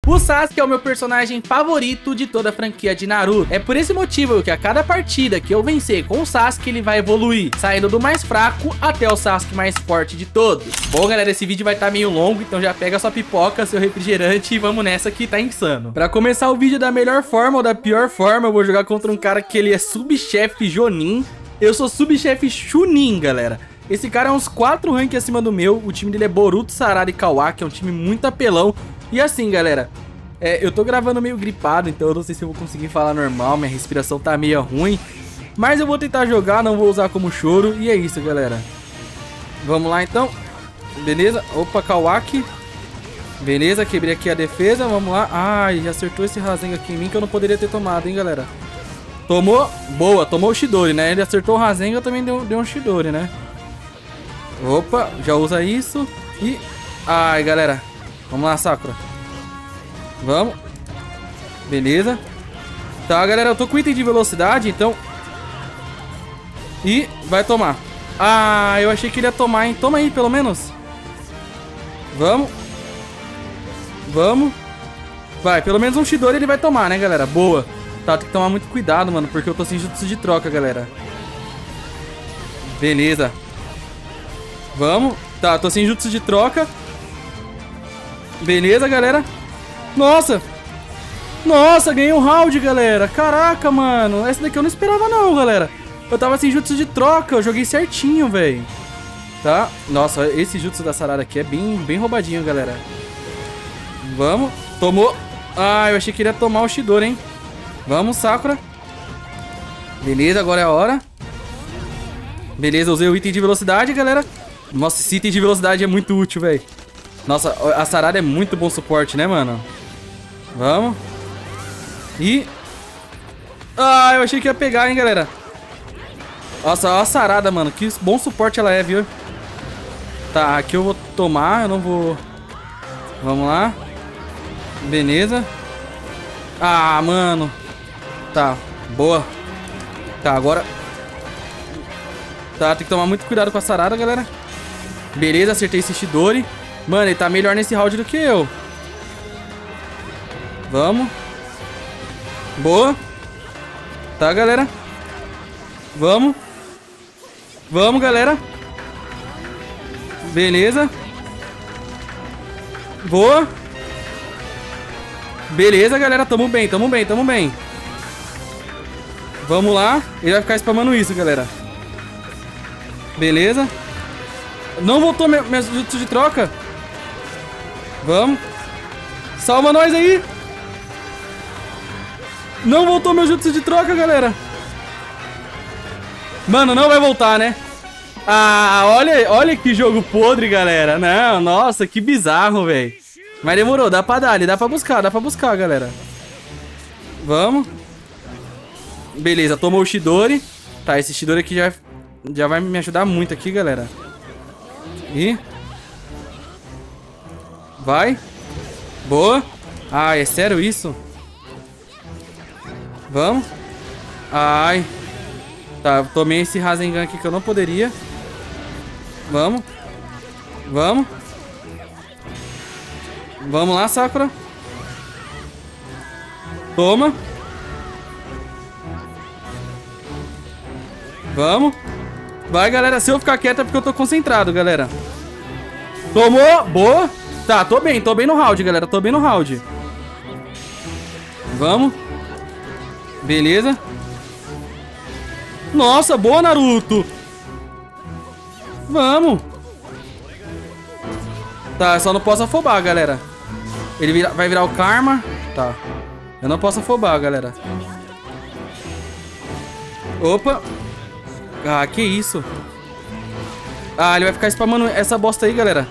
O Sasuke é o meu personagem favorito de toda a franquia de Naruto. É por esse motivo que a cada partida que eu vencer com o Sasuke, ele vai evoluir, saindo do mais fraco até o Sasuke mais forte de todos. Bom, galera, esse vídeo vai estar meio longo, então já pega sua pipoca, seu refrigerante e vamos nessa que tá insano. Pra começar o vídeo da melhor forma ou da pior forma, eu vou jogar contra um cara que ele é subchefe Jonin. Eu sou subchefe Chunin, galera. Esse cara é uns 4 ranks acima do meu. O time dele é Boruto, Sarada e Kawaki. É um time muito apelão. E assim, galera, eu tô gravando meio gripado, então eu não sei se eu vou conseguir falar normal. Minha respiração tá meio ruim. Mas eu vou tentar jogar, não vou usar como choro. E é isso, galera. Vamos lá, então. Beleza. Opa, Kawaki. Beleza, quebrei aqui a defesa. Vamos lá. Ai, já acertou esse Rasengan aqui em mim que eu não poderia ter tomado, hein, galera. Tomou. Boa, tomou o Chidori, né? Ele acertou o Rasengan, também deu um Chidori, né? Opa, já usa isso. E... ai, galera. Vamos lá, Sakura. Vamos. Beleza. Tá, galera, eu tô com item de velocidade, então... e vai tomar. Ah, eu achei que ele ia tomar, hein? Toma aí, pelo menos. Vamos. Vamos. Vai, pelo menos um Chidori ele vai tomar, né, galera? Boa. Tá, tem que tomar muito cuidado, mano, porque eu tô sem jutsu de troca, galera. Beleza. Vamos. Tá, tô sem jutsu de troca. Beleza, galera. Nossa. Nossa, ganhei um round, galera. Caraca, mano. Essa daqui eu não esperava não, galera. Eu tava sem jutsu de troca. Eu joguei certinho, velho. Tá. Nossa, esse jutsu da Sarada aqui é bem roubadinho, galera. Vamos. Tomou. Ah, eu achei que ele ia tomar o Chidori, hein. Vamos, Sakura. Beleza, agora é a hora. Beleza, usei o item de velocidade, galera. Nossa, esse item de velocidade é muito útil, velho. Nossa, a Sarada é muito bom suporte, né, mano? Vamos. E... ah, eu achei que ia pegar, hein, galera. Nossa, olha a Sarada, mano. Que bom suporte ela é, viu? Tá, aqui eu vou tomar. Eu não vou... vamos lá. Beleza. Ah, mano. Tá, boa. Tá, agora... tá, tem que tomar muito cuidado com a Sarada, galera. Beleza, acertei esse Chidori. Mano, ele tá melhor nesse round do que eu. Vamos. Boa. Tá, galera. Vamos. Vamos, galera. Beleza. Boa. Beleza, galera. Tamo bem, tamo bem, tamo bem. Vamos lá. Ele vai ficar spamando isso, galera. Beleza. Não voltou minha jutsu de troca. Vamos. Salva nós aí. Não voltou meu jutsu de troca, galera. Mano, não vai voltar, né? Ah, olha que jogo podre, galera. Não, nossa, que bizarro, velho. Mas demorou, dá pra dar, dá pra buscar, galera. Vamos. Beleza, tomou o Chidori. Tá, esse Chidori aqui já vai me ajudar muito aqui, galera. E... vai. Boa. Ai, é sério isso? Vamos. Ai. Tá, tomei esse Rasengan aqui que eu não poderia. Vamos. Vamos. Vamos lá, Sakura. Toma. Vamos. Vai, galera. Se eu ficar quieto é porque eu tô concentrado, galera. Tomou. Boa. Tá, tô bem no round, galera. Tô bem no round. Vamos. Beleza. Nossa, boa, Naruto. Vamos. Tá, só não posso afobar, galera. Ele vai virar o Karma. Tá. Eu não posso afobar, galera. Opa. Ah, que isso. Ah, ele vai ficar spamando essa bosta aí, galera.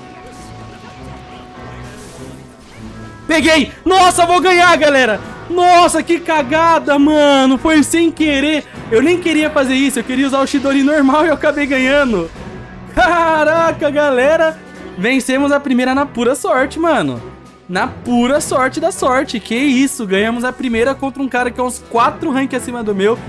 Peguei! Nossa, vou ganhar, galera! Nossa, que cagada, mano! Foi sem querer. Eu nem queria fazer isso. Eu queria usar o Chidori normal e eu acabei ganhando. Caraca, galera. Vencemos a primeira na pura sorte, mano. Na pura sorte da sorte. Que isso, ganhamos a primeira contra um cara que é uns 4 ranks acima do meu.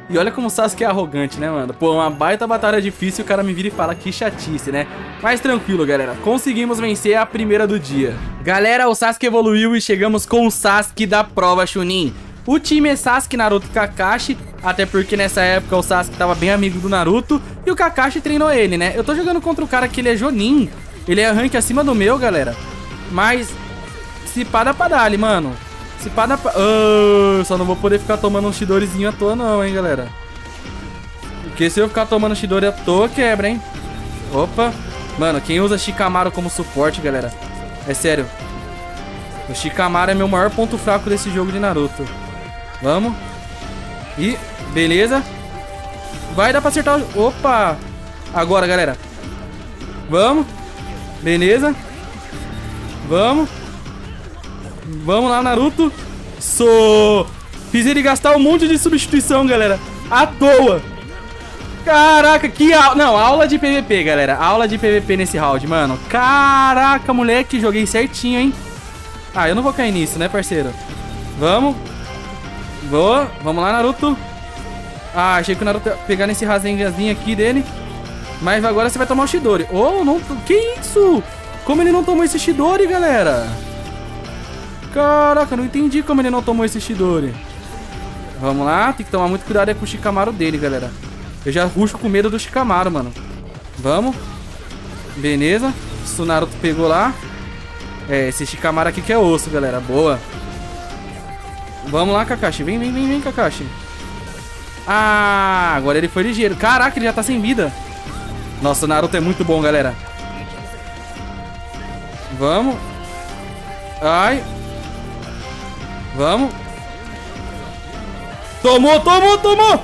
E olha como o Sasuke é arrogante, né, mano? Pô, uma baita batalha difícil e o cara me vira e fala que chatice, né? Mas tranquilo, galera. Conseguimos vencer a primeira do dia. Galera, o Sasuke evoluiu e chegamos com o Sasuke da prova Chunin. O time é Sasuke, Naruto e Kakashi, até porque nessa época o Sasuke tava bem amigo do Naruto e o Kakashi treinou ele, né? Eu tô jogando contra o cara que ele é Jonin, ele é rank acima do meu, galera. Mas se pá dá pra dar ali, mano. Se pá dá pra... só não vou poder ficar tomando um Chidorizinho à toa não, hein, galera. Porque se eu ficar tomando Chidori à toa, quebra, hein. Opa. Mano, quem usa Shikamaru como suporte, galera, é sério, o Shikamaru é meu maior ponto fraco desse jogo de Naruto. Vamos. E, beleza. Vai dar pra acertar o... Opa. Agora, galera. Vamos. Beleza. Vamos. Vamos lá, Naruto. Fiz ele gastar um monte de substituição, galera. À toa. Caraca, que aula. Não, aula de PVP, galera. Aula de PVP nesse round, mano. Caraca, moleque. Joguei certinho, hein. Ah, eu não vou cair nisso, né, parceiro? Vamos. Boa. Vamos lá, Naruto. Ah, achei que o Naruto ia pegar nesse Rasenganzinho aqui dele. Mas agora você vai tomar o Chidori. Oh, não. Que isso? Como ele não tomou esse Chidori, galera? Caraca, não entendi como ele não tomou esse Chidori. Vamos lá. Tem que tomar muito cuidado aí com o Shikamaru dele, galera. Eu já rusho com medo do Shikamaru, mano. Vamos. Beleza. Isso o Naruto pegou lá. É, esse Shikamaru aqui que é osso, galera. Boa. Vamos lá, Kakashi. Vem, vem, vem, vem, Kakashi. Ah, agora ele foi ligeiro. Caraca, ele já tá sem vida. Nossa, o Naruto é muito bom, galera. Vamos. Ai. Vamos. Tomou, tomou, tomou.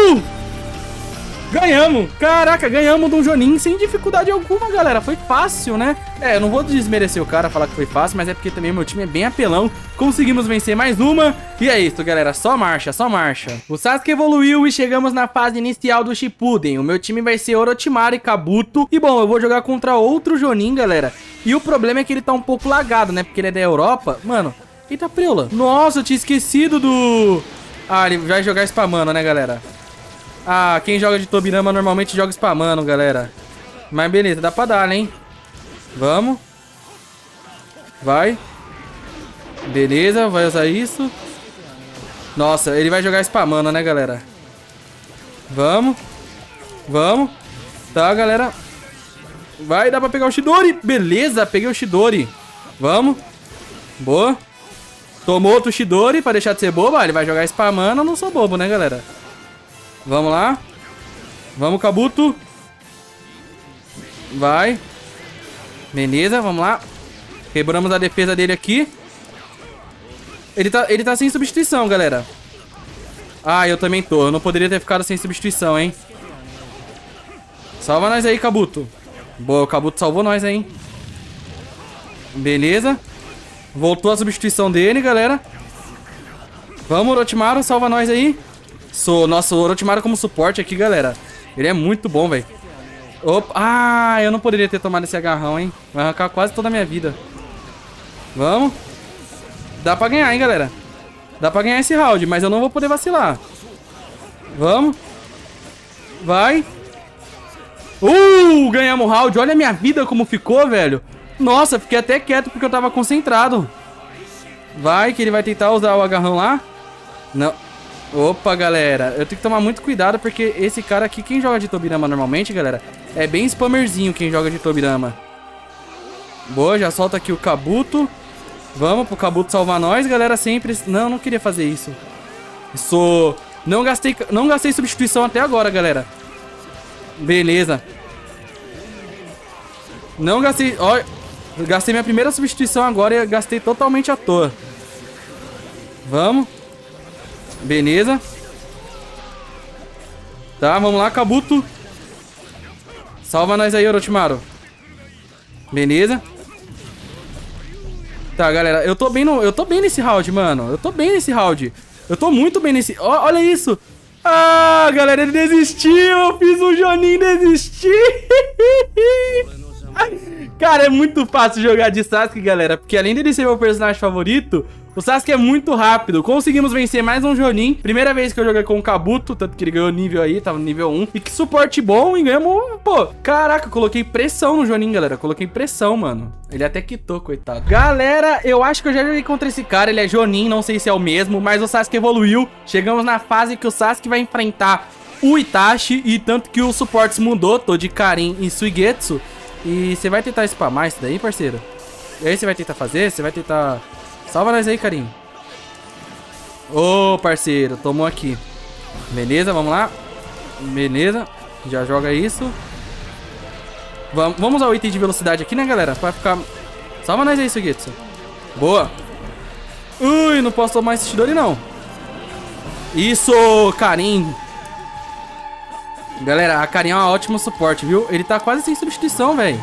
Ganhamos. Caraca, ganhamos de um Jonin sem dificuldade alguma, galera. Foi fácil, né? É, eu não vou desmerecer o cara, falar que foi fácil, mas é porque também meu time é bem apelão. Conseguimos vencer mais uma. E é isso, galera. Só marcha, só marcha. O Sasuke evoluiu e chegamos na fase inicial do Shippuden. O meu time vai ser Orochimaru e Kabuto. E bom, eu vou jogar contra outro Jonin, galera. E o problema é que ele tá um pouco lagado, né? Porque ele é da Europa. Mano, eita preula. Nossa, eu tinha esquecido do... Ah, ele vai jogar spamando, né, galera? Ah, quem joga de Tobirama normalmente joga spamando, galera. Mas beleza, dá pra dar, hein? Vamos. Vai. Beleza, vai usar isso. Nossa, ele vai jogar spamando, né, galera? Vamos. Vamos. Tá, galera. Vai, dá pra pegar o Chidori. Beleza, peguei o Chidori. Vamos. Boa. Tomou outro Chidori pra deixar de ser bobo. Ah, ele vai jogar spamando, eu não sou bobo, né, galera? Vamos lá. Vamos, Kabuto. Vai. Beleza, vamos lá. Quebramos a defesa dele aqui. Ele tá sem substituição, galera. Ah, eu também tô. Eu não poderia ter ficado sem substituição, hein. Salva nós aí, Kabuto. Boa, o Kabuto salvou nós aí, hein. Beleza. Voltou a substituição dele, galera. Vamos, Orochimaru, salva nós aí. Nossa, o Orochimaru como suporte aqui, galera. Ele é muito bom, velho. Opa. Ah, eu não poderia ter tomado esse agarrão, hein. Vai arrancar quase toda a minha vida. Vamos. Dá pra ganhar, hein, galera. Dá pra ganhar esse round, mas eu não vou poder vacilar. Vamos. Vai. Ganhamos o round. Olha a minha vida como ficou, velho. Nossa, fiquei até quieto porque eu tava concentrado. Vai, que ele vai tentar usar o agarrão lá. Não. Opa, galera. Eu tenho que tomar muito cuidado porque esse cara aqui, quem joga de Tobirama normalmente, galera, é bem spammerzinho quem joga de Tobirama. Boa, já solta aqui o Kabuto. Vamos pro Kabuto salvar nós, galera, sempre... Não, não queria fazer isso. Não gastei substituição até agora, galera. Beleza. Não gastei... Ó, gastei minha primeira substituição agora e gastei totalmente à toa. Vamos. Beleza. Tá, vamos lá, Kabuto. Salva nós aí, Orochimaru. Beleza. Tá, galera, eu tô bem nesse round, mano. Eu tô bem nesse round. Eu tô muito bem nesse... Olha isso. Ah, galera, ele desistiu. Eu fiz um Jonin desistir. Cara, é muito fácil jogar de Sasuke, galera. Porque além dele ser meu personagem favorito, o Sasuke é muito rápido. Conseguimos vencer mais um Jonin. Primeira vez que eu joguei com o Kabuto, tanto que ele ganhou nível aí, tava no nível 1. E que suporte bom, e ganhamos, pô. Caraca, coloquei pressão no Jonin, galera. Coloquei pressão, mano. Ele até quitou, coitado. Galera, eu acho que eu já joguei contra esse cara. Ele é Jonin, não sei se é o mesmo, mas o Sasuke evoluiu. Chegamos na fase que o Sasuke vai enfrentar o Itachi. E tanto que os suportes mudou. Tô de Karin e Suigetsu. E você vai tentar spamar isso daí, parceiro? E aí você vai tentar fazer? Você vai tentar... Salva nós aí, Karin. Ô, parceiro, tomou aqui. Beleza, vamos lá. Beleza, já joga isso. Vamos usar o item de velocidade aqui, né, galera? Pra ficar... Salva nós aí, Suigetsu. Boa. Ui, não posso tomar esse Chidori, não. Isso, Karin. Galera, a Karin é um ótimo suporte, viu? Ele tá quase sem substituição, velho.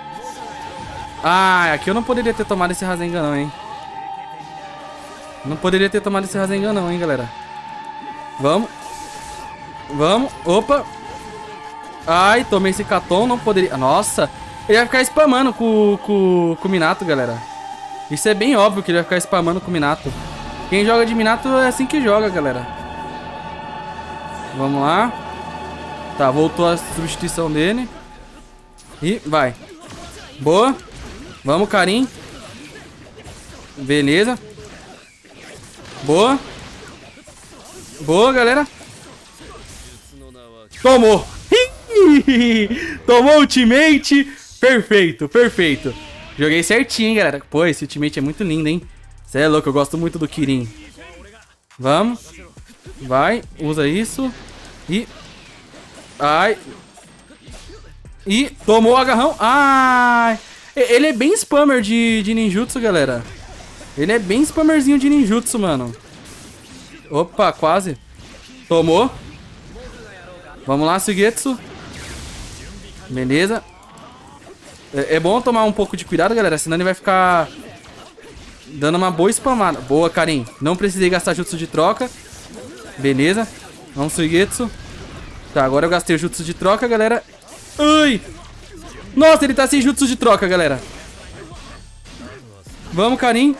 Ah, aqui eu não poderia ter tomado esse Rasengan, não, hein? Não poderia ter tomado esse Rasengan não, hein, galera. Vamos. Vamos. Opa. Ai, tomei esse Katon. Não poderia... Nossa. Ele vai ficar spamando com o Minato, galera. Isso é bem óbvio que ele vai ficar spamando com o Minato. Quem joga de Minato é assim que joga, galera. Vamos lá. Tá, voltou a substituição dele. E vai. Boa. Vamos, Karin. Beleza. Boa. Boa, galera. Tomou. Tomou o ultimate. Perfeito, perfeito. Joguei certinho, hein, galera. Pô, esse ultimate é muito lindo, hein. Cê é louco, eu gosto muito do Kirin. Vamos. Vai, usa isso. E... Ai. E tomou o agarrão. Ai. Ele é bem spammer de ninjutsu, galera. Ele é bem spammerzinho de ninjutsu, mano. Opa, quase. Tomou. Vamos lá, Suigetsu. Beleza. É bom tomar um pouco de cuidado, galera. Senão ele vai ficar dando uma boa spamada. Boa, Karin. Não precisei gastar jutsu de troca. Beleza. Vamos, Suigetsu. Tá, agora eu gastei o jutsu de troca, galera. Ai. Nossa, ele tá sem jutsu de troca, galera. Vamos, Karin.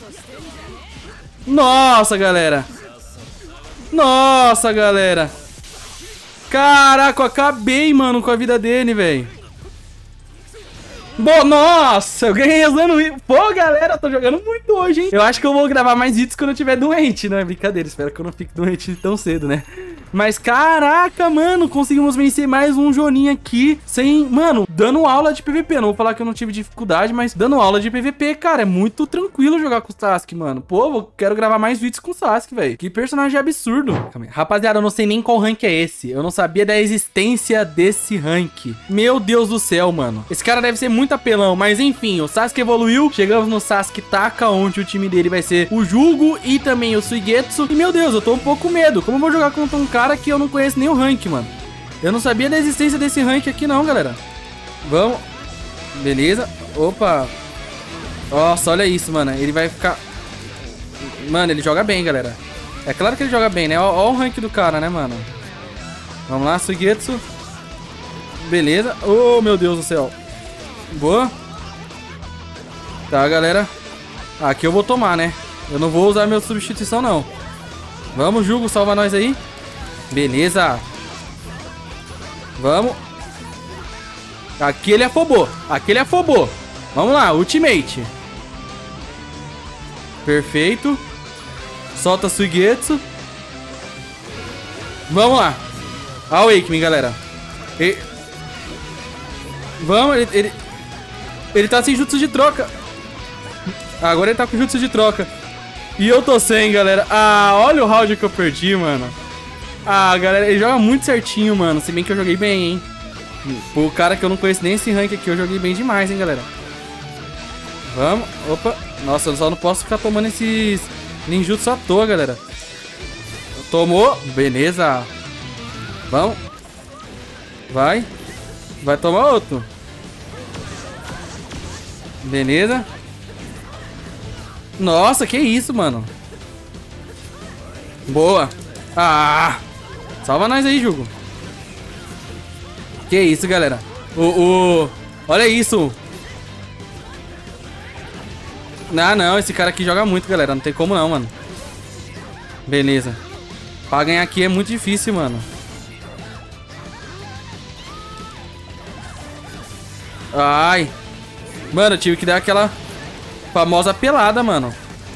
Nossa, galera. Nossa, galera. Caraca, eu acabei, mano, com a vida dele, velho. Bom, nossa, eu ganhei usando isso. Pô, galera, eu tô jogando muito hoje, hein? Eu acho que eu vou gravar mais vídeos quando eu tiver doente, não é brincadeira. Espero que eu não fique doente tão cedo, né? Mas, caraca, mano, conseguimos vencer mais um Jonin aqui sem, mano, dando aula de PVP. Não vou falar que eu não tive dificuldade, mas dando aula de PVP, cara, é muito tranquilo jogar com o Sasuke, mano. Pô, eu quero gravar mais vídeos com o Sasuke, velho. Que personagem absurdo. Rapaziada, eu não sei nem qual rank é esse. Eu não sabia da existência desse rank. Meu Deus do céu, mano. Esse cara deve ser muito apelão, mas enfim, o Sasuke evoluiu. Chegamos no Sasuke Taka, onde o time dele vai ser o Jugo e também o Suigetsu. E, meu Deus, eu tô um pouco com medo. Como eu vou jogar contra um cara que eu não conheço nem o rank, mano? Eu não sabia da existência desse rank aqui não, galera. Vamos. Beleza. Opa. Nossa, olha isso, mano. Ele vai ficar... Mano, ele joga bem, galera. É claro que ele joga bem, né? Ó o rank do cara, né, mano? Vamos lá, Suigetsu. Beleza. Oh, meu Deus do céu. Boa. Tá, galera. Aqui eu vou tomar, né? Eu não vou usar minha substituição, não. Vamos, Jugo, salva nós aí. Beleza. Vamos. Aqui ele afobou. Aqui ele afobou. Vamos lá, ultimate. Perfeito. Solta Suigetsu. Vamos lá. Awakening, galera. Vamos, ele tá sem jutsu de troca. Agora ele tá com jutsu de troca. E eu tô sem, galera. Ah, olha o round que eu perdi, mano. Ah, galera, ele joga muito certinho, mano. Se bem que eu joguei bem, hein. Pô, o cara que eu não conheço nem esse rank aqui, eu joguei bem demais, hein, galera. Vamos. Opa. Nossa, eu só não posso ficar tomando esses ninjutsu à toa, galera. Tomou. Beleza. Vamos. Vai. Vai tomar outro. Beleza. Nossa, que isso, mano. Boa. Ah. Salva nós aí, Jugo. Que isso, galera. Olha isso. Ah, não. Esse cara aqui joga muito, galera. Não tem como não, mano. Beleza. Pra ganhar aqui é muito difícil, mano. Ai. Mano, eu tive que dar aquela famosa pelada, mano.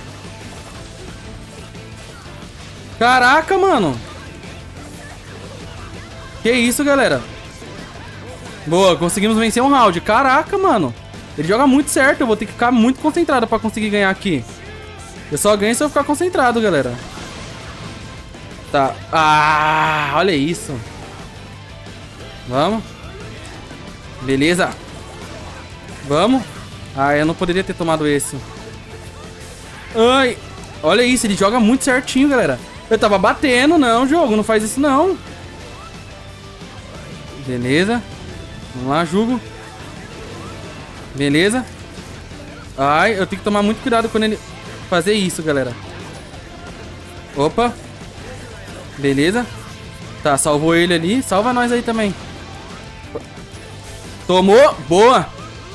Caraca, mano. Que isso, galera. Boa, conseguimos vencer um round. Caraca, mano. Ele joga muito certo. Eu vou ter que ficar muito concentrado pra conseguir ganhar aqui. Eu só ganho se eu ficar concentrado, galera. Tá. Ah, olha isso. Vamos. Beleza. Vamos. Ah, eu não poderia ter tomado esse. Ai. Olha isso, ele joga muito certinho, galera. Eu tava batendo, não, jogo. Não faz isso, não. Beleza. Vamos lá, jogo. Beleza. Ai, eu tenho que tomar muito cuidado quando ele fazer isso, galera. Opa. Beleza. Tá, salvou ele ali. Salva nós aí também. Tomou. Boa.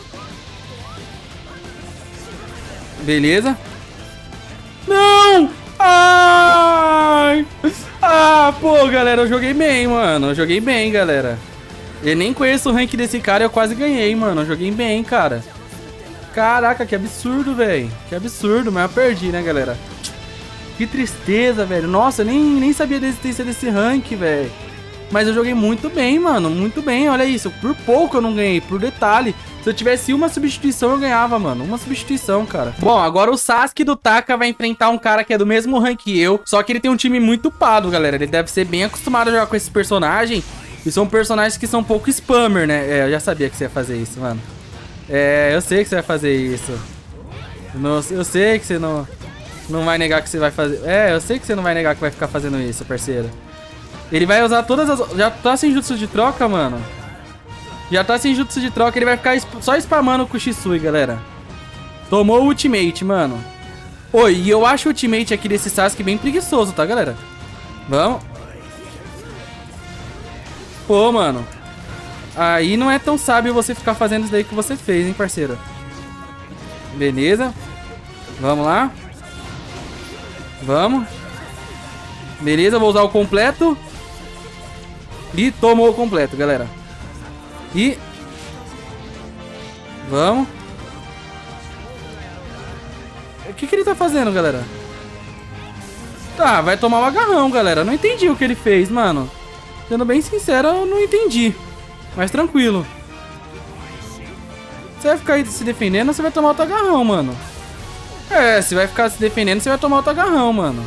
Beleza. Não! Ai! Ah, pô, galera, eu joguei bem, mano. Eu joguei bem, galera. Eu nem conheço o rank desse cara e eu quase ganhei, mano. Eu joguei bem, cara. Caraca, que absurdo, velho. Que absurdo, mas eu perdi, né, galera? Que tristeza, velho. Nossa, eu nem sabia da existência desse rank, velho. Mas eu joguei muito bem, mano. Muito bem, olha isso. Por pouco eu não ganhei, por detalhe. Se eu tivesse uma substituição, eu ganhava, mano. Uma substituição, cara. Bom, agora o Sasuke do Taka vai enfrentar um cara que é do mesmo rank que eu. Só que ele tem um time muito upado, galera. Ele deve ser bem acostumado a jogar com esse personagem. E são personagens que são um pouco spammer, né? É, eu já sabia que você ia fazer isso, mano. É, eu sei que você vai fazer isso. Eu sei que você não vai negar que você vai fazer. É, eu sei que você não vai negar que vai ficar fazendo isso, parceiro. Ele vai usar todas as... Já tá sem jutsu de troca, mano. Já tá sem jutsu de troca. Ele vai ficar só spamando com o Shisui, galera. Tomou o ultimate, mano. Oi, e eu acho o ultimate aqui desse Sasuke bem preguiçoso, tá, galera? Vamos. Pô, mano. Aí não é tão sábio você ficar fazendo isso daí que você fez, hein, parceiro. Beleza. Vamos lá. Vamos. Beleza, vou usar o completo. E tomou o completo, galera. E... Vamos. O que ele tá fazendo, galera? Tá, vai tomar o agarrão, galera. Não entendi o que ele fez, mano. Sendo bem sincero, eu não entendi. Mas tranquilo. Você vai ficar aí se defendendo, você vai tomar outro agarrão, mano. É, se vai ficar se defendendo, você vai tomar outro agarrão, mano.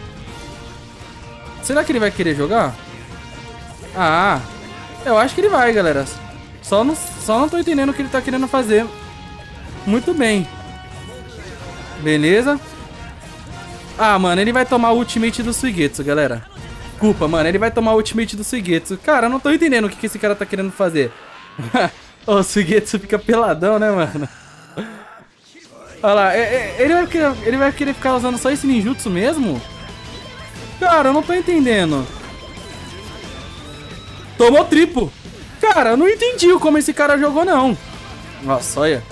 Será que ele vai querer jogar? Ah, eu acho que ele vai, galera. Só não tô entendendo o que ele tá querendo fazer. Muito bem. Beleza. Ah, mano, ele vai tomar o ultimate do Suigetsu, galera. Desculpa, mano, ele vai tomar o ultimate do Suigetsu. Cara, eu não tô entendendo o que esse cara tá querendo fazer. O Suigetsu fica peladão, né, mano? Olha lá, ele vai querer ficar usando só esse ninjutsu mesmo? Cara, eu não tô entendendo. Tomou triplo. Cara, eu não entendi como esse cara jogou, não. Nossa, olha.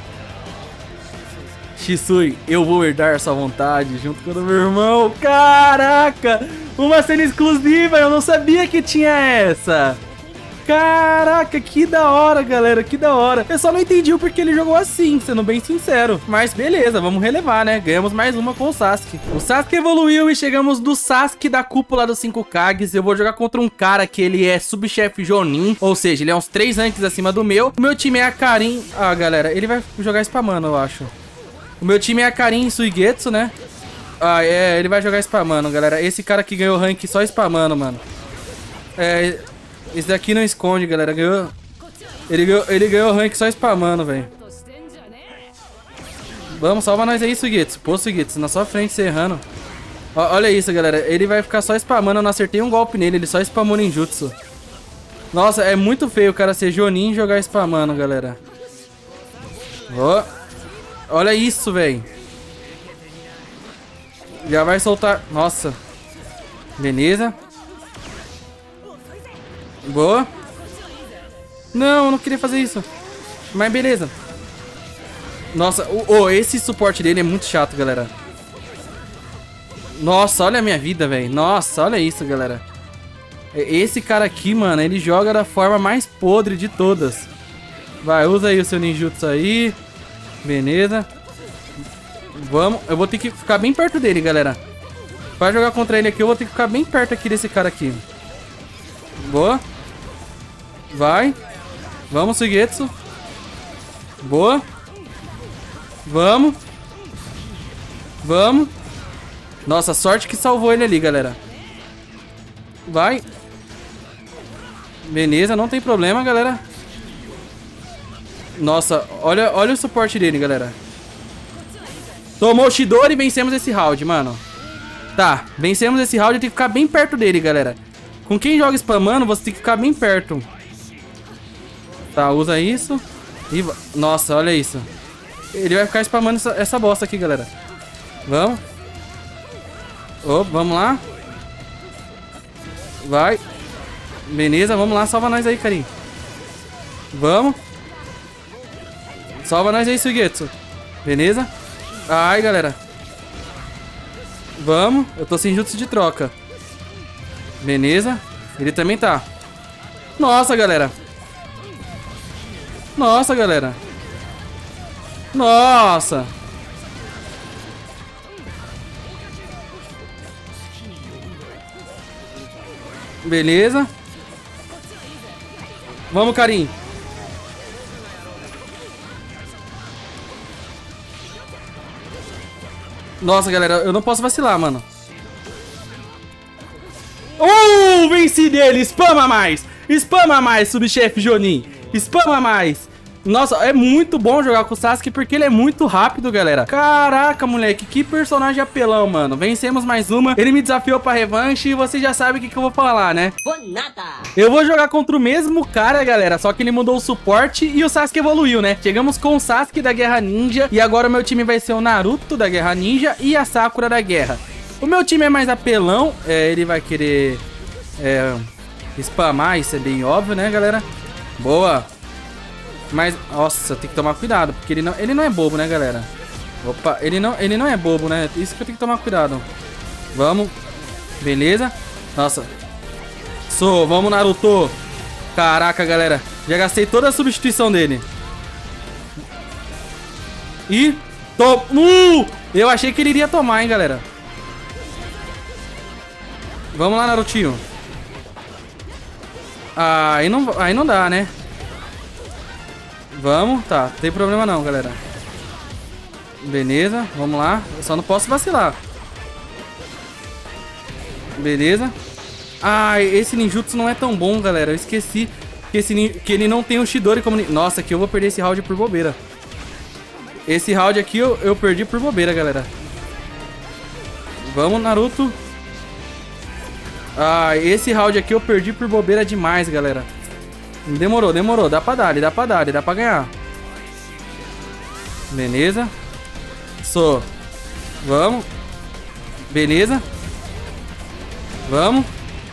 Shisui, eu vou herdar sua vontade junto com o meu irmão. Caraca! Uma cena exclusiva, eu não sabia que tinha essa. Caraca, que da hora, galera, que da hora. Eu só não entendi o porquê ele jogou assim, sendo bem sincero. Mas beleza, vamos relevar, né? Ganhamos mais uma com o Sasuke. O Sasuke evoluiu e chegamos do Sasuke da cúpula dos 5 Kages. Eu vou jogar contra um cara que ele é subchefe Jonin, ou seja, ele é uns 3 ranks acima do meu. O meu time é a Karin. Ah, galera, ele vai jogar spamando, eu acho. O meu time é a Karin Suigetsu, né? Ah, é, ele vai jogar spamando, galera. Esse cara que ganhou rank só spamando, mano. É... Esse daqui não esconde, galera. Ele ganhou rank só spamando, velho. Vamos, salva nós aí, Suigetsu. Pô, Suigetsu, na sua frente, você errando. Olha isso, galera. Ele vai ficar só spamando. Eu não acertei um golpe nele. Ele só spamou ninjutsu. Nossa, é muito feio o cara ser Jonin e jogar spamando, galera. Ó. Olha isso, velho. Já vai soltar. Nossa. Beleza. Boa. Não, eu não queria fazer isso. Mas beleza. Nossa, esse suporte dele é muito chato, galera. Nossa, olha a minha vida, velho. Nossa, olha isso, galera. Esse cara aqui, mano, ele joga da forma mais podre de todas. Vai, usa aí o seu ninjutsu aí. Beleza. Vamos, eu vou ter que ficar bem perto dele, galera. Pra jogar contra ele aqui, eu vou ter que ficar bem perto aqui desse cara aqui. Boa. Vai. Vamos, Suigetsu. Boa. Vamos. Vamos. Nossa, sorte que salvou ele ali, galera. Vai. Beleza, não tem problema, galera. Nossa, olha o suporte dele, galera. Tomou o Chidori e vencemos esse round, mano. Tá, vencemos esse round. Eu tenho que ficar bem perto dele, galera. Com quem joga spamando, você tem que ficar bem perto. Tá, usa isso. E... Nossa, olha isso. Ele vai ficar spamando essa bosta aqui, galera. Vamos. Oh, vamos lá. Vai. Beleza, vamos lá. Salva nós aí, carinho. Vamos. Salva nós aí, Suigetsu. Beleza. Ai, galera. Vamos. Eu tô sem jutsu de troca. Beleza. Ele também tá. Nossa, galera. Nossa, galera. Nossa. Beleza. Vamos, carinho. Nossa, galera, eu não posso vacilar, mano. Venci dele! Spama mais! Spama mais, subchefe Jonin! Spama mais! Nossa, é muito bom jogar com o Sasuke porque ele é muito rápido, galera. Caraca, moleque, que personagem apelão, mano. Vencemos mais uma. Ele me desafiou pra revanche e você já sabe o que eu vou falar, né? Nada. Eu vou jogar contra o mesmo cara, galera, só que ele mudou o suporte e o Sasuke evoluiu, né? Chegamos com o Sasuke da Guerra Ninja e agora o meu time vai ser o Naruto da Guerra Ninja e a Sakura da Guerra. O meu time é mais apelão, ele vai querer spamar, isso é bem óbvio, né, galera? Boa. Mas, nossa, tem que tomar cuidado, porque ele não é bobo, né, galera? Opa, ele não é bobo, né? Isso que eu tenho que tomar cuidado. Vamos. Beleza. Nossa. Vamos, Naruto. Caraca, galera. Já gastei toda a substituição dele. E... eu achei que ele iria tomar, hein, galera. Vamos lá, Narutinho. Aí não dá, né? Vamos, tá, não tem problema não, galera. Beleza, vamos lá. Eu só não posso vacilar. Beleza. Esse ninjutsu não é tão bom, galera. Eu esqueci que ele não tem o Chidori como... Nossa, aqui eu vou perder esse round por bobeira. Esse round aqui eu perdi por bobeira, galera. Vamos, Naruto. Esse round aqui eu perdi por bobeira demais, galera. Demorou. Dá pra dar, dá pra ganhar. Beleza. Vamos. Beleza. Vamos.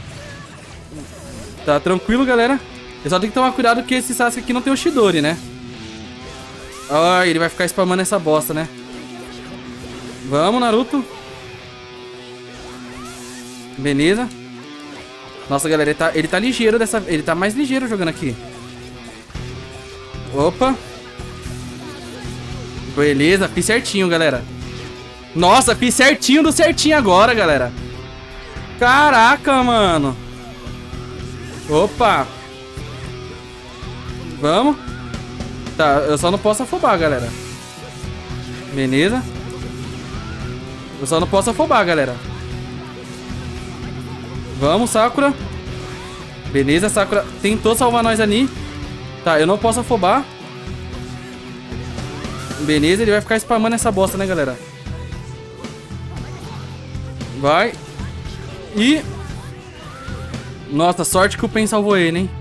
Tá tranquilo, galera. Eu só tenho que tomar cuidado que esse Sasuke aqui não tem o Chidori, né? Ele vai ficar spamando essa bosta, né? Vamos, Naruto. Beleza. Nossa, galera, ele tá ligeiro dessa... Ele tá mais ligeiro jogando aqui. Opa. Beleza, fiz certinho, galera. Nossa, fiz certinho do certinho agora, galera. Caraca, mano. Opa. Vamos. Tá, eu só não posso afobar, galera. Beleza. Eu só não posso afobar, galera. Vamos, Sakura. Beleza, Sakura tentou salvar nós ali. Tá, eu não posso afobar. Beleza, ele vai ficar spamando essa bosta, né, galera? Vai. E... Nossa, sorte que o Pen salvou ele, hein?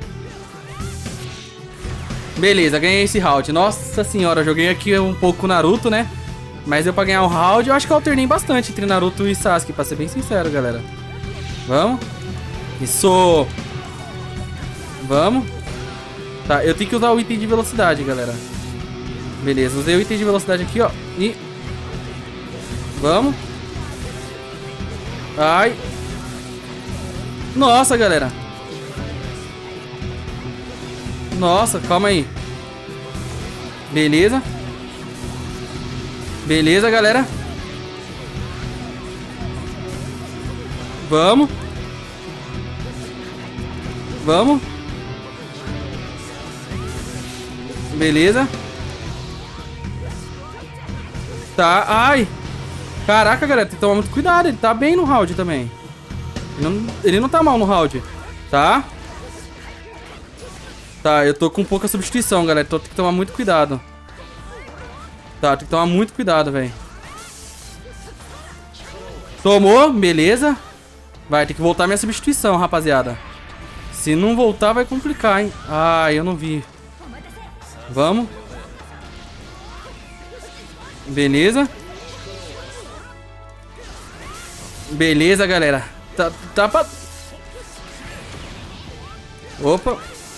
Beleza, ganhei esse round. Nossa senhora, joguei aqui um pouco com o Naruto, né? Mas eu pra ganhar o round, eu acho que eu alternei bastante entre Naruto e Sasuke, pra ser bem sincero, galera. Vamos. Isso. Vamos. Tá, eu tenho que usar o item de velocidade, galera. Beleza, usei o item de velocidade aqui, ó. E... vamos. Ai. Nossa, galera. Nossa, calma aí. Beleza. Beleza, galera. Vamos. Vamos. Beleza. Tá, ai. Caraca, galera, tem que tomar muito cuidado. Ele tá bem no round também. Ele não tá mal no round. Tá. Tá, eu tô com pouca substituição, galera. Então tem que tomar muito cuidado. Tá, tem que tomar muito cuidado, velho. Tomou, beleza. Vai, tem que voltar minha substituição, rapaziada. Se não voltar, vai complicar, hein. Ah, eu não vi. Vamos. Beleza. Beleza, galera. Tá pra... Opa.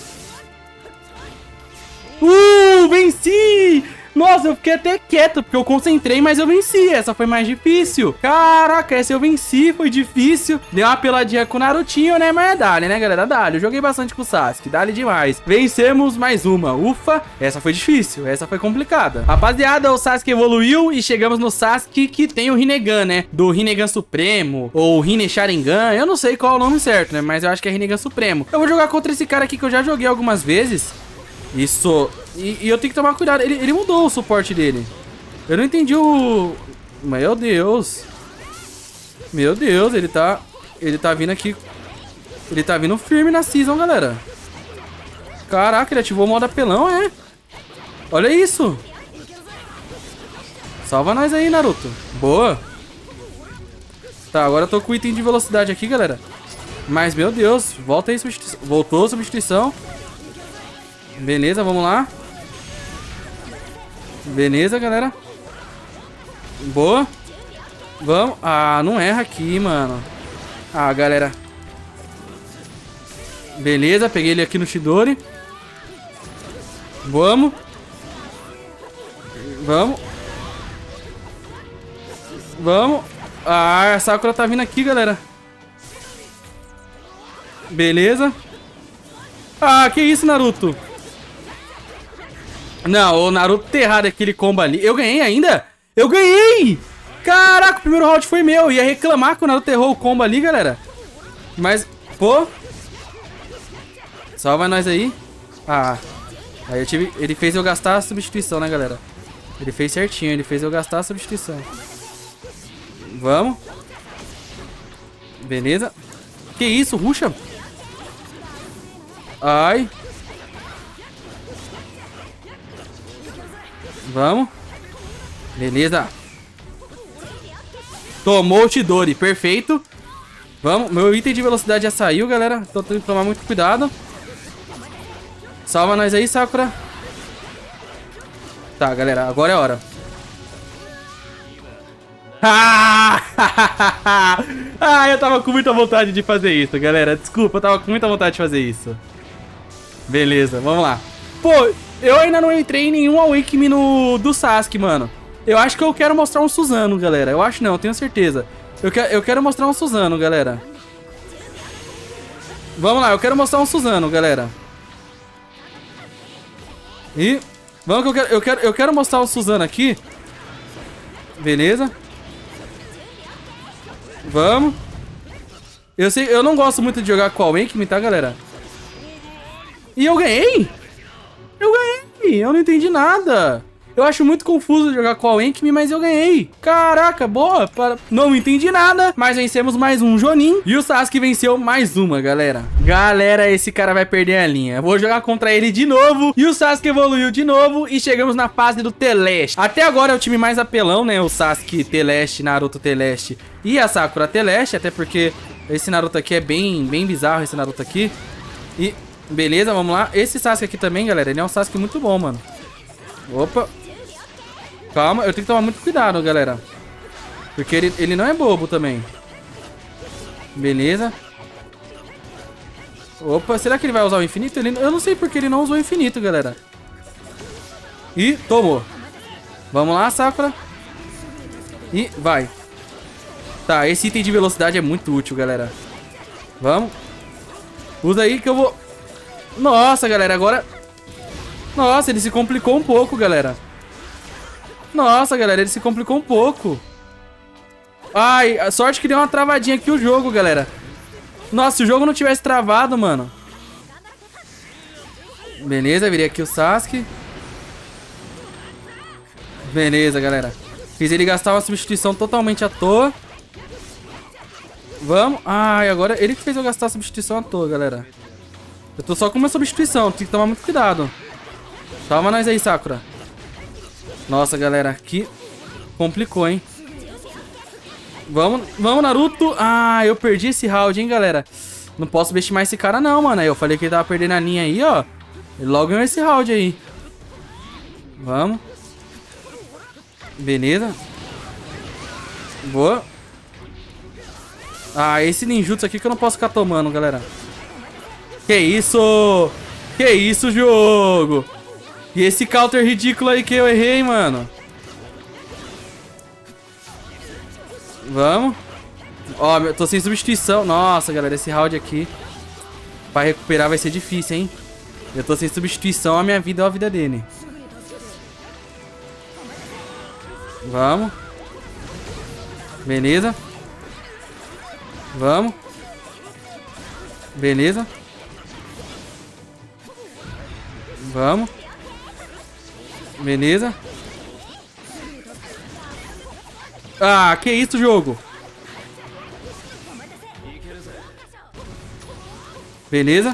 Venci! Nossa, eu fiquei até quieto, porque eu concentrei, mas eu venci. Essa foi mais difícil. Caraca, essa eu venci, foi difícil. Deu uma peladinha com o Narutinho, né? Mas é dali, né, galera? Dali. Eu joguei bastante com o Sasuke, dali demais. Vencemos mais uma. Ufa, essa foi difícil, essa foi complicada. Rapaziada, o Sasuke evoluiu e chegamos no Sasuke que tem o Rinnegan, né? Do Rinnegan Supremo, ou Rinne Sharingan. Eu não sei qual é o nome certo, né? Mas eu acho que é Rinnegan Supremo. Eu vou jogar contra esse cara aqui que eu já joguei algumas vezes. Isso. E eu tenho que tomar cuidado. Ele mudou o suporte dele. Eu não entendi o... Meu Deus. Meu Deus, ele tá vindo aqui. Ele tá vindo firme na season, galera. Caraca, ele ativou o modo apelão, é? Olha isso. Salva nós aí, Naruto. Boa. Tá, agora eu tô com o item de velocidade aqui, galera. Mas, meu Deus, volta aí, substituição. Voltou a substituição. Beleza, vamos lá. Beleza, galera. Boa. Vamos. Ah, não erra aqui, mano. Ah, galera. Beleza, peguei ele aqui no Chidori. Vamos. Vamos. Vamos. Ah, a Sakura tá vindo aqui, galera. Beleza. Ah, que isso, Naruto? Não, o Naruto ter errado aquele combo ali. Eu ganhei ainda? Eu ganhei! Caraca, o primeiro round foi meu. Eu ia reclamar que o Naruto errou o combo ali, galera. Mas, pô. Salva nós aí. Ah. Aí eu tive... Ele fez eu gastar a substituição, né, galera? Ele fez certinho. Ele fez eu gastar a substituição. Vamos. Beleza. Que isso, ruxa? Ai. Vamos. Beleza. Tomou o Chidori, perfeito. Vamos, meu item de velocidade já saiu, galera. Então tem que tomar muito cuidado. Salva nós aí, Sakura. Tá, galera, agora é a hora. Ah, eu tava com muita vontade de fazer isso, galera. Desculpa, eu tava com muita vontade de fazer isso. Beleza, vamos lá. Pô, eu ainda não entrei em nenhum Awake Me do Sasuke, mano. Eu acho que eu quero mostrar um Suzano, galera. Eu acho não, eu tenho certeza. Eu quero mostrar um Suzano, galera. Vamos lá, eu quero mostrar um Suzano, galera. E... Vamos que eu quero mostrar o Suzano aqui. Beleza. Vamos. Eu não gosto muito de jogar com a Awake Me, tá, galera? E eu ganhei? Eu ganhei, eu não entendi nada. Eu acho muito confuso jogar com a Awake Me, mas eu ganhei. Caraca, boa. Não entendi nada, mas vencemos mais um Jonin. E o Sasuke venceu mais uma, galera. Galera, esse cara vai perder a linha. Eu vou jogar contra ele de novo. E o Sasuke evoluiu de novo. E chegamos na fase do Teleste. Até agora é o time mais apelão, né? O Sasuke Teleste, Naruto Teleste e a Sakura Teleste. Até porque esse Naruto aqui é bem bizarro, esse Naruto aqui. E... beleza, vamos lá. Esse Sasuke aqui também, galera, ele é um Sasuke muito bom, mano. Opa. Calma, eu tenho que tomar muito cuidado, galera. Porque ele não é bobo também. Beleza. Opa, será que ele vai usar o infinito? Eu não sei porque ele não usou o infinito, galera. E tomou. Vamos lá, Sakura. E vai. Tá, esse item de velocidade é muito útil, galera. Vamos. Usa aí que eu vou... Nossa, galera, agora... Nossa, ele se complicou um pouco, galera. Nossa, galera, ele se complicou um pouco. Ai, a sorte que deu uma travadinha aqui o jogo, galera. Nossa, se o jogo não tivesse travado, mano. Beleza, virei aqui o Sasuke. Beleza, galera. Fiz ele gastar uma substituição totalmente à toa. Vamos. Ai, agora ele que fez eu gastar a substituição à toa, galera. Eu tô só com uma substituição, tem que tomar muito cuidado. Toma nós aí, Sakura. Nossa, galera, aqui complicou, hein. Vamos, Naruto. Ah, eu perdi esse round, hein, galera. Não posso vestir mais esse cara não, mano. Eu falei que ele tava perdendo a linha aí, ó. Ele logo ganhou esse round aí. Vamos. Beleza. Boa. Ah, esse ninjutsu aqui que eu não posso ficar tomando, galera. Que isso? Que isso, jogo? E esse counter ridículo aí que eu errei, mano. Vamos. Ó, eu tô sem substituição. Nossa, galera, esse round aqui pra recuperar vai ser difícil, hein. Eu tô sem substituição, a minha vida é a vida dele. Vamos. Beleza. Vamos. Beleza. Vamos. Beleza. Ah, que isso, jogo? Beleza.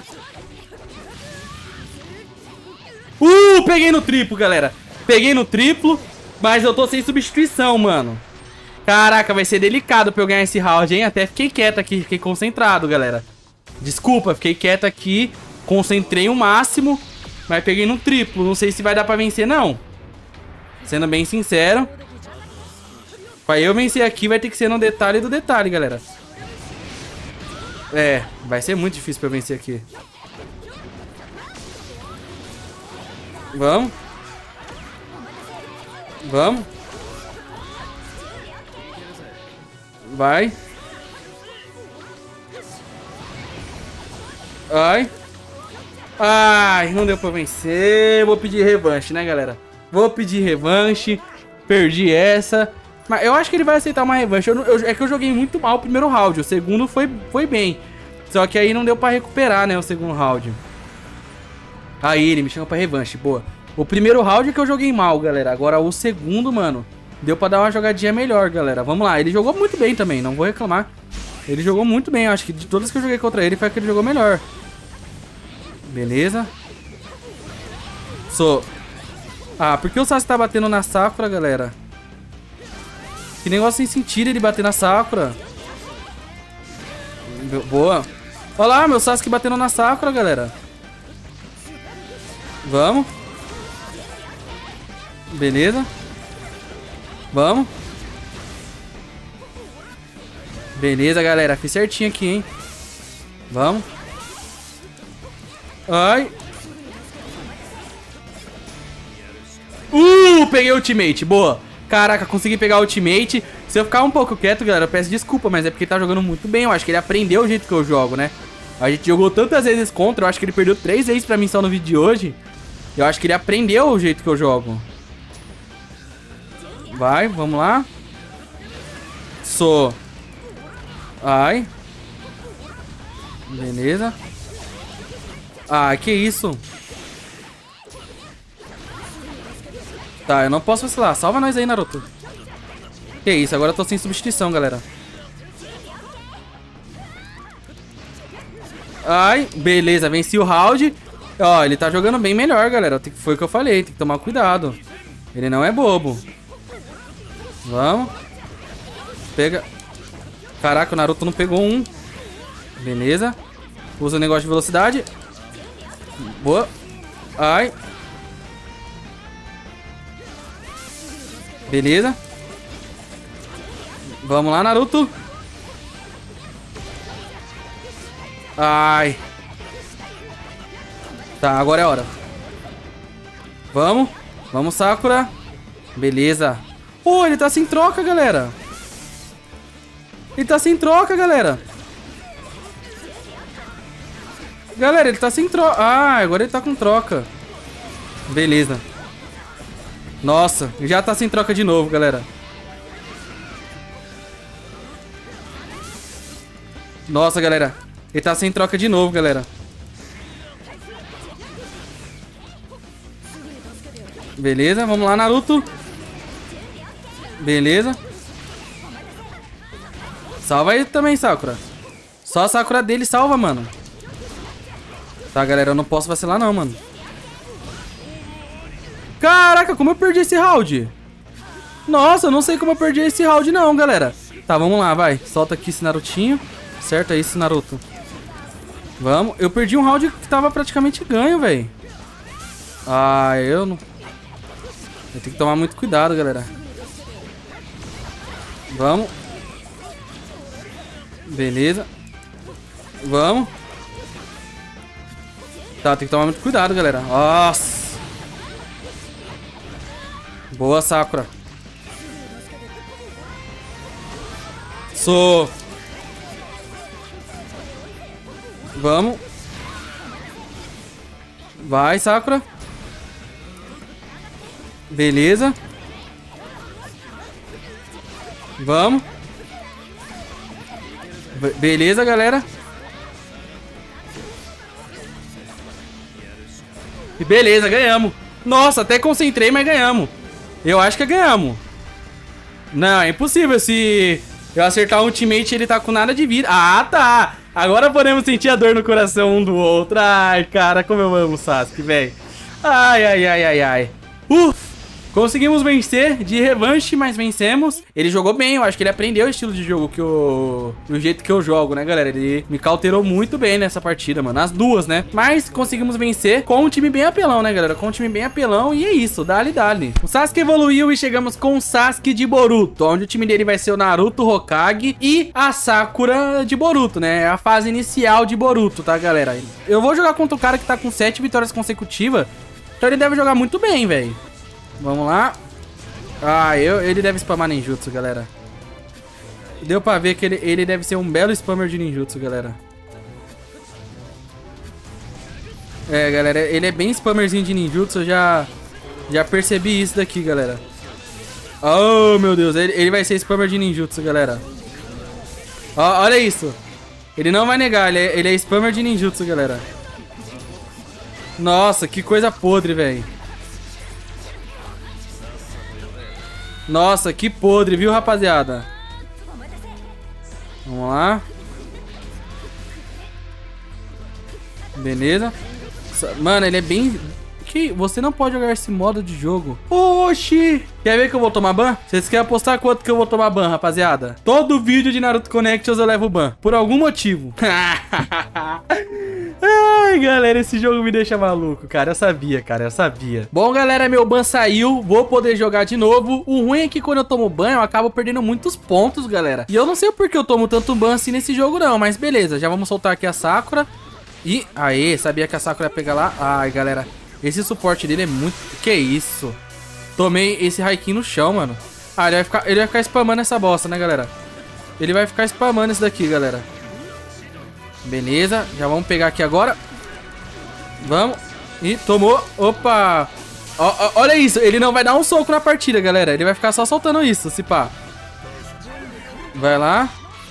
Peguei no triplo, galera. Peguei no triplo, mas eu tô sem substituição, mano. Caraca, vai ser delicado pra eu ganhar esse round, hein? Até fiquei quieto aqui, fiquei concentrado, galera. Desculpa, fiquei quieto aqui. Concentrei o máximo, mas peguei no triplo. Não sei se vai dar pra vencer, não. Sendo bem sincero. Pra eu vencer aqui, vai ter que ser no detalhe do detalhe, galera. É, vai ser muito difícil pra eu vencer aqui. Vamos. Vamos. Vai. Ai. Ai, não deu pra vencer. Vou pedir revanche, né, galera? Vou pedir revanche. Perdi essa. Mas eu acho que ele vai aceitar uma revanche. É que eu joguei muito mal o primeiro round. O segundo foi bem. Só que aí não deu pra recuperar, né, o segundo round. Aí ele me chama pra revanche, boa. O primeiro round é que eu joguei mal, galera. Agora o segundo, mano, deu pra dar uma jogadinha melhor, galera. Vamos lá, ele jogou muito bem também, não vou reclamar. Ele jogou muito bem, eu acho que de todas que eu joguei contra ele foi a que ele jogou melhor. Beleza. Ah, por que o Sasuke tá batendo na Sakura, galera? Que negócio sem sentido ele bater na Sakura. Boa. Olha lá, meu Sasuke batendo na Sakura, galera. Vamos. Beleza. Vamos. Beleza, galera. Fiz certinho aqui, hein. Vamos. Ai. Peguei o ultimate. Boa. Caraca, consegui pegar o ultimate. Se eu ficar um pouco quieto, galera, eu peço desculpa, mas é porque ele tá jogando muito bem. Eu acho que ele aprendeu o jeito que eu jogo, né? A gente jogou tantas vezes contra. Eu acho que ele perdeu 3 vezes pra mim só no vídeo de hoje. Eu acho que ele aprendeu o jeito que eu jogo. Vai, vamos lá. Ai. Beleza. Ah, que isso? Tá, eu não posso vacilar. Salva nós aí, Naruto. Que isso, agora eu tô sem substituição, galera. Ai, beleza, venci o round. Ó, ele tá jogando bem melhor, galera. Foi o que eu falei, tem que tomar cuidado. Ele não é bobo. Vamos. Pega. Caraca, o Naruto não pegou um. Beleza. Usa o negócio de velocidade. Boa. Ai. Beleza. Vamos lá, Naruto. Ai. Tá, agora é a hora. Vamos. Vamos, Sakura. Beleza. Pô, ele tá sem troca, galera. Ele tá sem troca, galera. Galera, ele tá sem troca. Ah, agora ele tá com troca. Beleza. Nossa, já tá sem troca de novo, galera. Nossa, galera. Ele tá sem troca de novo, galera. Beleza, vamos lá, Naruto. Beleza. Salva ele também, Sakura. Só a Sakura dele salva, mano. Tá, galera, eu não posso vacilar não, mano. Caraca, como eu perdi esse round? Nossa, eu não sei como eu perdi esse round não, galera. Tá, vamos lá, vai. Solta aqui esse Narutinho. Certo, é isso, Naruto. Vamos. Eu perdi um round que tava praticamente ganho, velho. Ah, eu não... Eu tenho que tomar muito cuidado, galera. Vamos. Beleza. Vamos. Tá, tem que tomar muito cuidado, galera. Nossa. Boa, Sakura. Vamos. Vai, Sakura. Beleza. Vamos. Beleza, galera. E beleza, ganhamos. Nossa, até concentrei, mas ganhamos. Eu acho que ganhamos. Não, é impossível. Se eu acertar o ultimate, ele tá com nada de vida. Ah, tá. Agora podemos sentir a dor no coração um do outro. Ai, cara, como eu amo o Sasuke, velho. Ai, ai, ai, ai, ai. Conseguimos vencer de revanche, mas vencemos. Ele jogou bem, eu acho que ele aprendeu o estilo de jogo que o jeito que eu jogo, né, galera? Ele me cauterou muito bem nessa partida, mano. As duas, né? Mas conseguimos vencer com um time bem apelão, né, galera? Com um time bem apelão e é isso, dale, dale. O Sasuke evoluiu e chegamos com o Sasuke de Boruto, onde o time dele vai ser o Naruto Hokage e a Sakura de Boruto, né? É a fase inicial de Boruto, tá, galera? Eu vou jogar contra o cara que tá com 7 vitórias consecutivas, então ele deve jogar muito bem, velho. Vamos lá. Ah, ele deve spamar ninjutsu, galera. Deu pra ver que ele deve ser um belo spammer de ninjutsu, galera. É, galera, ele é bem spammerzinho de ninjutsu. Eu já percebi isso daqui, galera. Oh, meu Deus. Ele vai ser spammer de ninjutsu, galera. Ó, olha isso. Ele não vai negar. Ele é spammer de ninjutsu, galera. Nossa, que coisa podre, velho. Nossa, que podre, viu, rapaziada? Vamos lá. Beleza. Mano, ele é bem... Que você não pode jogar esse modo de jogo. Oxi! Quer ver que eu vou tomar ban? Vocês querem apostar quanto que eu vou tomar ban, rapaziada? Todo vídeo de Naruto Connections eu levo ban. Por algum motivo. Ai, galera, esse jogo me deixa maluco, cara. Eu sabia, cara, eu sabia. Bom, galera, meu ban saiu. Vou poder jogar de novo. O ruim é que quando eu tomo ban, eu acabo perdendo muitos pontos, galera. E eu não sei por que eu tomo tanto ban assim nesse jogo, não. Mas beleza, já vamos soltar aqui a Sakura. E, aê, sabia que a Sakura ia pegar lá. Ai, galera, esse suporte dele é muito... Que isso? Tomei esse Haikyuu no chão, mano. Ah, ele vai ficar spamando essa bosta, né, galera? Ele vai ficar spamando esse daqui, galera. Beleza, já vamos pegar aqui agora. Vamos. E tomou. Opa. Olha isso, ele não vai dar um soco na partida, galera. Ele vai ficar só soltando isso, se pá. Vai lá.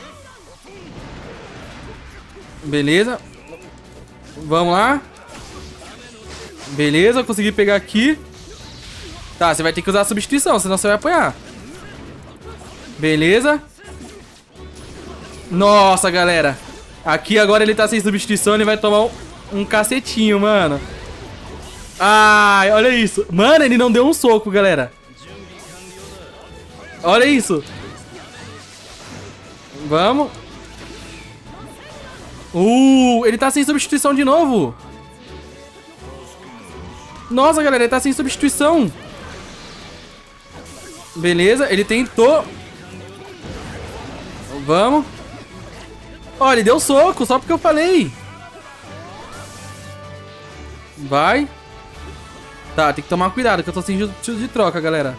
Beleza. Vamos lá. Beleza, consegui pegar aqui. Tá, você vai ter que usar a substituição, senão você vai apanhar. Beleza. Nossa, galera. Aqui agora ele tá sem substituição, ele vai tomar um cacetinho, mano. Ai, olha isso. Mano, ele não deu um soco, galera. Olha isso. Vamos. Ele tá sem substituição de novo. Nossa, galera, ele tá sem substituição. Beleza, ele tentou. Vamos. Ó, ele deu soco, só porque eu falei. Vai. Tá, tem que tomar cuidado, que eu tô sem jutsu de troca, galera.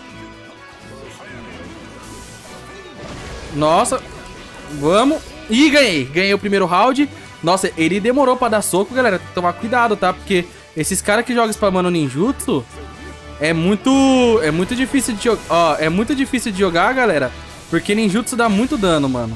Nossa. Vamos. Ih, ganhei. Ganhei o primeiro round. Nossa, ele demorou pra dar soco, galera. Tem que tomar cuidado, tá? Porque esses caras que jogam spamando ninjutsu é muito difícil de jogar. Ó, é muito difícil de jogar, galera. Porque ninjutsu dá muito dano, mano.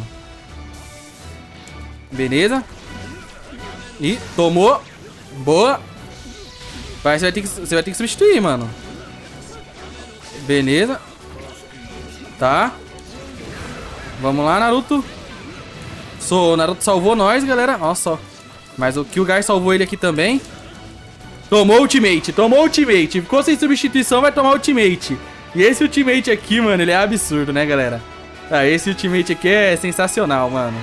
Beleza. Ih, tomou. Boa. Vai, você vai ter que substituir, mano. Beleza. Tá. Vamos lá, Naruto. O Naruto salvou nós, galera. Nossa, ó. Mas o Killguy salvou ele aqui também. Tomou ultimate, tomou ultimate. Ficou sem substituição, vai tomar ultimate. E esse ultimate aqui, mano, ele é absurdo, né, galera? Ah, esse ultimate aqui é sensacional, mano.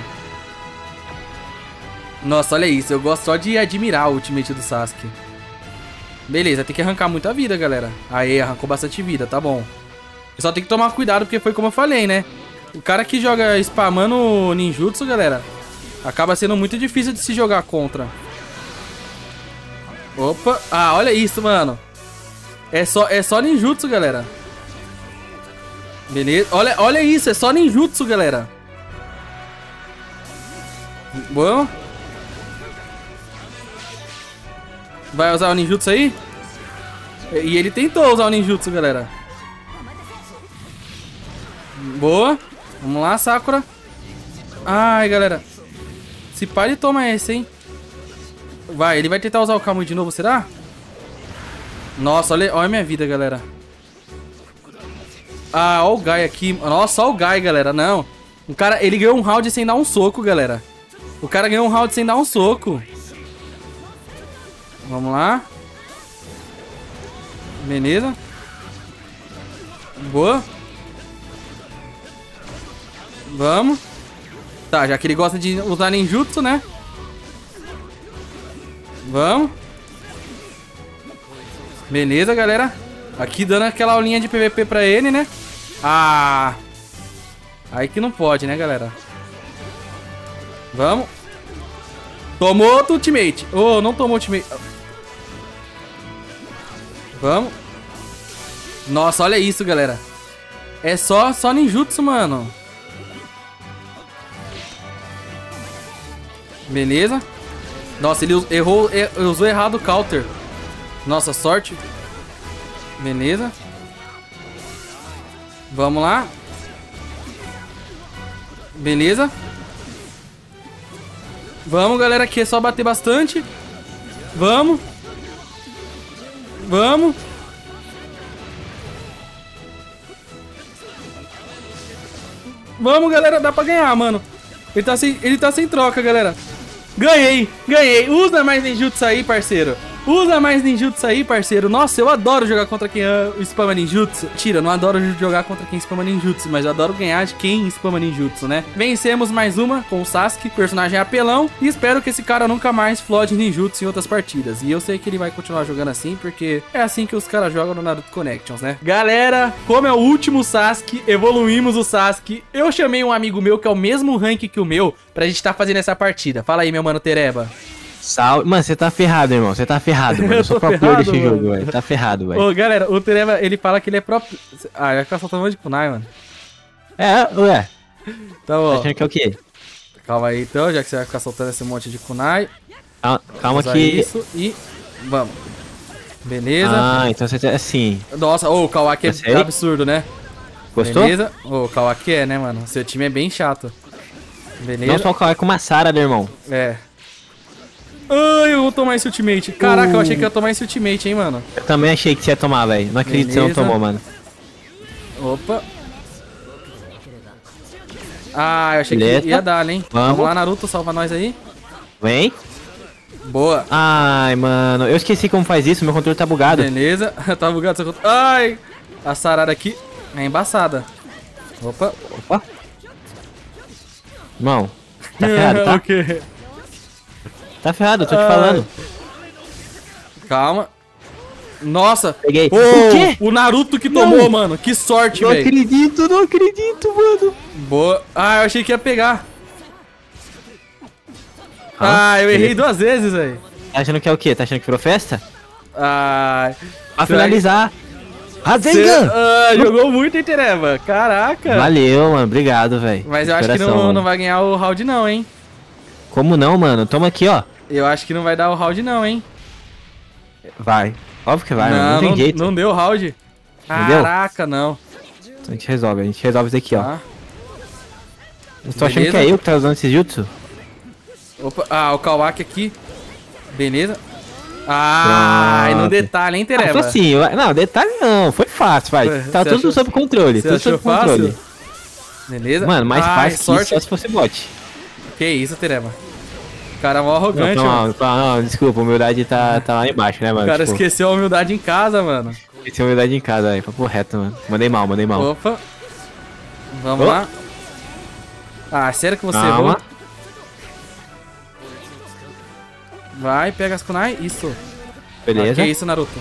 Nossa, olha isso. Eu gosto só de admirar o ultimate do Sasuke. Beleza, tem que arrancar muita vida, galera. Aê, arrancou bastante vida, tá bom. Só tem que tomar cuidado, porque foi como eu falei, né? O cara que joga spamando ninjutsu, galera, acaba sendo muito difícil de se jogar contra. Opa. Ah, olha isso, mano. É só ninjutsu, galera. Beleza. Olha isso, é só ninjutsu, galera. Bom. Vai usar o ninjutsu aí? E ele tentou usar o ninjutsu, galera. Boa. Vamos lá, Sakura. Ai, galera. Se pá, ele toma esse, hein? Vai, ele vai tentar usar o Kamui de novo, será? Nossa, olha a minha vida, galera. Ah, olha o Guy aqui. Nossa, olha o Guy, galera. Não. O cara, ele ganhou um round sem dar um soco, galera. O cara ganhou um round sem dar um soco. Vamos lá. Beleza. Boa. Vamos. Tá, já que ele gosta de usar ninjutsu, né? Vamos. Beleza, galera. Aqui dando aquela aulinha de PVP pra ele, né? Ah. Aí que não pode, né, galera? Vamos. Tomou outro ultimate. Oh, não tomou ultimate. Vamos. Nossa, olha isso, galera. É só ninjutsu, mano. Beleza. Nossa, ele usou errado o counter. Nossa, sorte. Beleza. Vamos lá. Beleza. Vamos, galera. Aqui é só bater bastante. Vamos. Vamos. Vamos, galera. Dá pra ganhar, mano. Ele tá sem troca, galera. Ganhei. Usa mais ninjutsu aí, parceiro. Usa mais ninjutsu aí, parceiro. Nossa, eu adoro jogar contra quem spama ninjutsu. Tira, eu não adoro jogar contra quem spama ninjutsu, mas eu adoro ganhar de quem spama ninjutsu, né? Vencemos mais uma com o Sasuke, personagem apelão. E espero que esse cara nunca mais flode ninjutsu em outras partidas. E eu sei que ele vai continuar jogando assim, porque é assim que os caras jogam no Naruto Connections, né? Galera, como é o último Sasuke, evoluímos o Sasuke. Eu chamei um amigo meu que é o mesmo rank que o meu pra gente tá fazendo essa partida. Fala aí, meu mano Tereba. Salve. Mano, você tá ferrado, irmão. Você tá ferrado, mano. Eu sou pro player desse jogo, velho. Tá ferrado, velho. Ô, galera, o Tereba, ele fala que ele é próprio. Ah, vai ficar soltando um monte de kunai, mano. É, ué. Então, ó. Tá achando que é o quê? Calma aí, então, já que você vai ficar soltando esse monte de kunai. Calma que... Isso e... Vamos. Beleza. Ah, então você tá assim. Nossa, o Kawaki é absurdo, né? Gostou? Beleza. O Kawaki é, né, mano? Seu time é bem chato. Beleza. Não só o Kawaki, com uma Sara, meu irmão. É. Ai, eu vou tomar esse ultimate. Caraca, eu achei que ia tomar esse ultimate, hein, mano. Eu também achei que você ia tomar, velho. Não acredito que você não tomou, mano. Opa. Ah, eu achei que ia dar, hein. Vamos lá, Naruto, salva nós aí. Vem. Boa. Ai, mano. Eu esqueci como faz isso. Meu controle tá bugado. Beleza. Tá bugado seu controle. Ai. A sarada aqui é embaçada. Opa. Opa. Irmão. Tá ferrado, tá? O quê? Tá ferrado, eu tô te falando. Calma. Nossa. Peguei. O quê? O Naruto que tomou, mano. Que sorte, velho. Não acredito, mano. Boa. Ah, eu achei que ia pegar. Ah, eu errei 2 vezes, velho. Tá achando que é o quê? Tá achando que virou festa? Ah, Pra finalizar. Rasengan! Jogou muito, hein, Tereba? Caraca. Valeu, mano. Obrigado, velho. Mas eu acho que não vai ganhar o round não, hein? Como não, mano? Toma aqui, ó. Eu acho que não vai dar o round não, hein? Vai. Óbvio que vai, mano. Não tem jeito. Não deu o round. Caraca, não. A gente resolve isso aqui, ó. Tá. Vocês estão achando que é eu que tá usando esse jutsu? Opa, o Kawaki aqui. Beleza. E no detalhe, hein, Tereba? Assim, não, detalhe não. Foi fácil, vai. Tá tudo sob controle. Tudo sob controle. Beleza. Mano, mais fácil que sorte. Só se fosse bot. Que isso, Tereba? O cara é mó arrogante, mano. Não, desculpa, a humildade tá lá embaixo, né, mano? O cara esqueceu a humildade em casa, mano. Esqueceu a humildade em casa, aí. Papo reto, mano. Mandei mal. Opa. Vamos lá. Sério que você errou? Vai, pega as kunai. Isso. Beleza. Que isso, Naruto?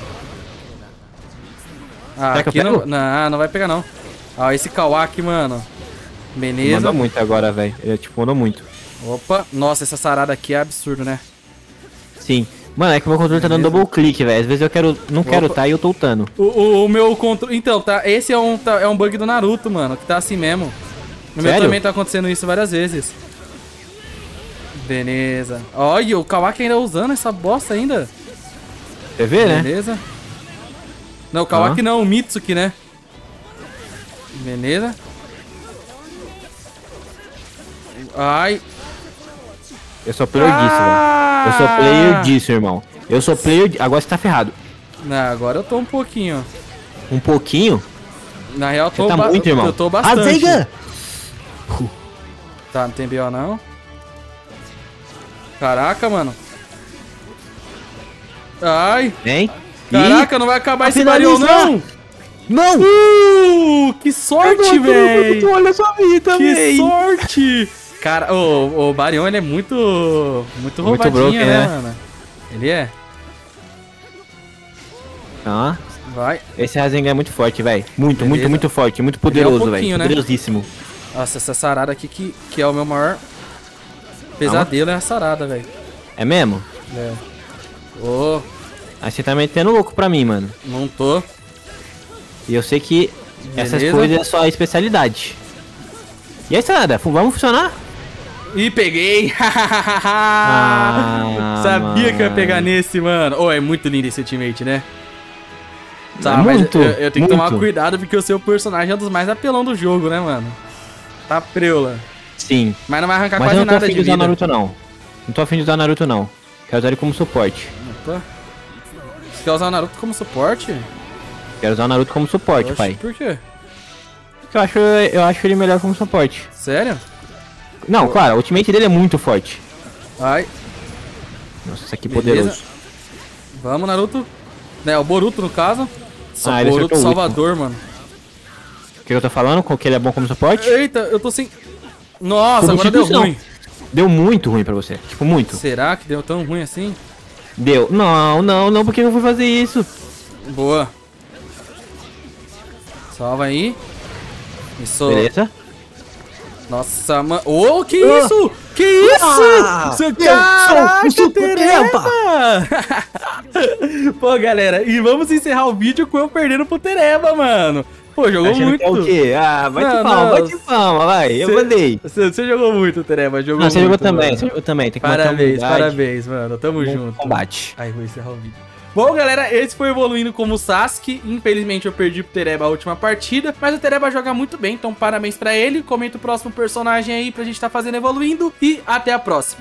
Aqui não vai pegar, não. Esse Kawaki, mano. Beleza. Mandou muito agora, velho. Ele, mandou muito. Opa. Nossa, essa sarada aqui é absurdo, né? Sim. Mano, é que o meu controle tá dando double click, velho. Às vezes eu não quero tá e eu tô ultando. O meu controle... Então, tá. Esse é um bug do Naruto, mano. Que tá assim mesmo. No meu também tá acontecendo isso várias vezes. Beleza. Olha, o Kawaki ainda usando essa bosta ainda. Você vê, né? Beleza. Não, o Kawaki não, o Mitsuki, né? Beleza. Eu sou player disso, velho. Eu sou player disso, irmão. Eu sou player... Agora você tá ferrado. Não, agora eu tô um pouquinho. Um pouquinho? Na real, você tá muito, irmão. Eu tô bastante. Tá, não tem BO não. Caraca, mano. Vem. Caraca, não vai acabar esse Barion, não. Não! Que sorte, velho. Olha sua vida, velho. Que sorte. Cara, o Barion, ele é muito roubadinho, broken, né, mano? Ele é. Vai. Esse Rasengan é muito forte, velho. Muito forte. Muito poderoso, velho. Poderosíssimo. Nossa, essa sarada aqui que é o meu maior pesadelo é a sarada, velho. É mesmo? É. Aí você tá metendo louco pra mim, mano. Não tô. E eu sei que essas coisas é só a especialidade. E aí, sarada, vamos funcionar? Ih, peguei! Sabia que eu ia pegar nesse, mano. É muito lindo esse ultimate, né? Tá, mas eu tenho que tomar cuidado porque o seu personagem é um dos mais apelão do jogo, né, mano? Tá preula. Sim. Mas não vai arrancar quase nada de vida. Naruto, não. Não tô afim de usar Naruto, não. Quero usar ele como suporte. Opa. Você quer usar o Naruto como suporte? Quero usar o Naruto como suporte, pai. Por quê? Porque eu acho ele melhor como suporte. Sério? Não, claro, o ultimate dele é muito forte. Nossa, isso aqui é poderoso. Vamos, Naruto. O Boruto, no caso. Ele Boruto Salvador, mano. O que eu tô falando? Que ele é bom como suporte? Eita, eu tô sem... Nossa, agora deu ruim. Deu muito ruim pra você. Tipo, muito. Será que deu tão ruim assim? Deu. Não, porque eu não fui fazer isso. Boa. Salva aí. Isso. Beleza. Nossa, mano. Que isso? Que isso? Caraca, Tereba! Pô, galera, e vamos encerrar o vídeo com eu perdendo pro Tereba, mano. Pô, jogou muito. Que é o quê? Vai de palma, vai. Eu mandei. Você jogou muito, Tereba. Jogou muito. Você jogou também, você jogou também. Tem que parabéns, mano. Tamo junto. Combate. Aí, vou encerrar o vídeo. Bom, galera, esse foi Evoluindo como Sasuke. Infelizmente eu perdi pro Tereba a última partida, mas o Tereba joga muito bem, então parabéns pra ele. Comenta o próximo personagem aí pra gente tá fazendo Evoluindo e até a próxima.